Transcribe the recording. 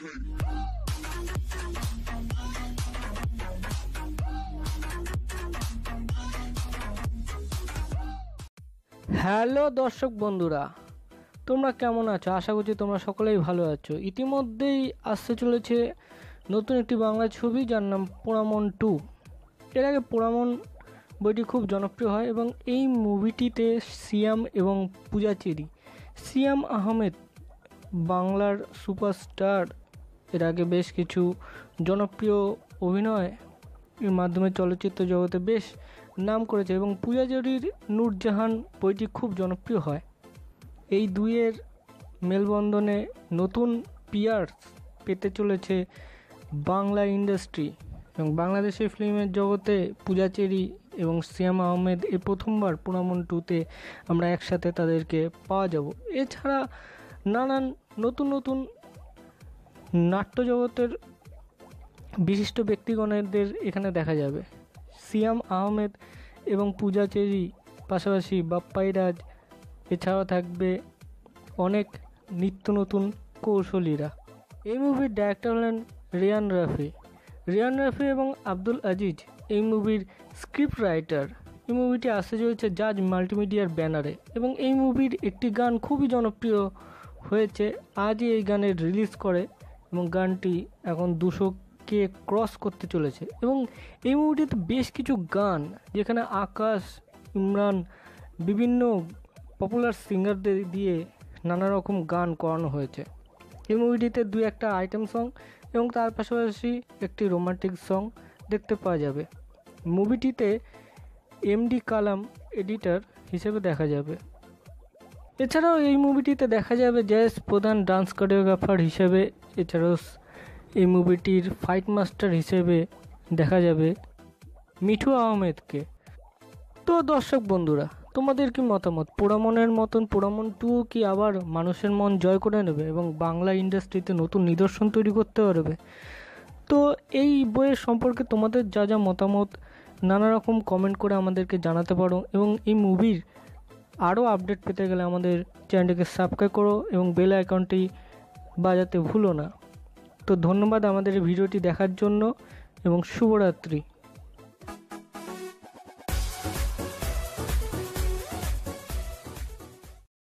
Hello দর্শক বন্ধুরা, তোমরা কেমন আছো? আশা করছি তোমরা সকলেই ভালো আছো। ইতিমধ্যেই আসতে চলেছে নতুন একটি বাংলা ছবি, যার নাম পোড়ামন 2। এর আগে পোড়ামন বইটি খুব জনপ্রিয় হয় এবং এই মুভিটিতে সিয়াম এবং পূজা চেরি, সিয়াম আহমেদ বাংলার সুপারস্টার, এর আগে বেশ কিছু জনপ্রিয় অভিনয় এর মাধ্যমে চলচ্চিত্র জগতে বেশ নাম করেছে এবং পূজা চেরির নূরজাহান বইটি খুব জনপ্রিয় হয়। এই দুইয়ের মেলবন্ধনে নতুন পিয়ার্স পেতে চলেছে বাংলা ইন্ডাস্ট্রি এবং বাংলাদেশের ফিল্মের জগতে পূজা চেরি এবং সিয়াম আহমেদ এই প্রথমবার পোড়ামন 2-তে আমরা একসাথে তাদেরকে পাওয়া যাব। এছাড়া নানান নতুন নতুন নাট্য জগতের বিশিষ্ট ব্যক্তিগণদের এখানে দেখা যাবে। সিয়াম আহমেদ এবং পূজা চেরি, পাশাপাশি বাপ্পাই রাজ, এছাড়াও থাকবে অনেক নিত্য নতুন কৌশলীরা। এই মুভির ডাইরেক্টর হলেন রিয়ান রাফি এবং আব্দুল আজিজ এই মুভির স্ক্রিপ্ট রাইটার। এই মুভিটি আসতে চলেছে জাজ মাল্টিমিডিয়ার ব্যানারে এবং এই মুভির একটি গান খুবই জনপ্রিয় হয়েছে। আজই এই গানের রিলিজ করে এবং গানটি এখন 200K ক্রস করতে চলেছে এবং এই মুভিটিতে বেশ কিছু গান, যেখানে আকাশ, ইমরান, বিভিন্ন পপুলার সিঙ্গারদের দিয়ে নানা রকম গান করানো হয়েছে। এই মুভিটিতে 2-1টা আইটেম সং এবং তার পাশাপাশি একটি রোমান্টিক সং দেখতে পাওয়া যাবে। মুভিটিতে এমডি কালাম এডিটর হিসেবে দেখা যাবে। এছাড়াও এই মুভিটিতে দেখা যাবে জয়েশ প্রধান ডান্স কোরিওগ্রাফার হিসেবে। এছাড়াও এই মুভিটির ফাইট মাস্টার হিসেবে দেখা যাবে মিঠু আহমেদকে। তো দর্শক বন্ধুরা, তোমাদের কি মতামত? পোড়ামনের মতন পোড়ামন 2 কি আবার মানুষের মন জয় করে নেবে এবং বাংলা ইন্ডাস্ট্রিতে নতুন নিদর্শন তৈরি করতে পারবে? তো এই বইয়ের সম্পর্কে তোমাদের যা যা মতামত নানা রকম কমেন্ট করে আমাদেরকে জানাতে পারো এবং এই মুভির আরও আপডেট পেতে গেলে আমাদের চ্যানেলটিকে সাবস্ক্রাইব করো এবং বেল আইকনটি বাজাতে ভুলো না। তো ধন্যবাদ আমাদের এই ভিডিওটি দেখার জন্য এবং শুভরাত্রি।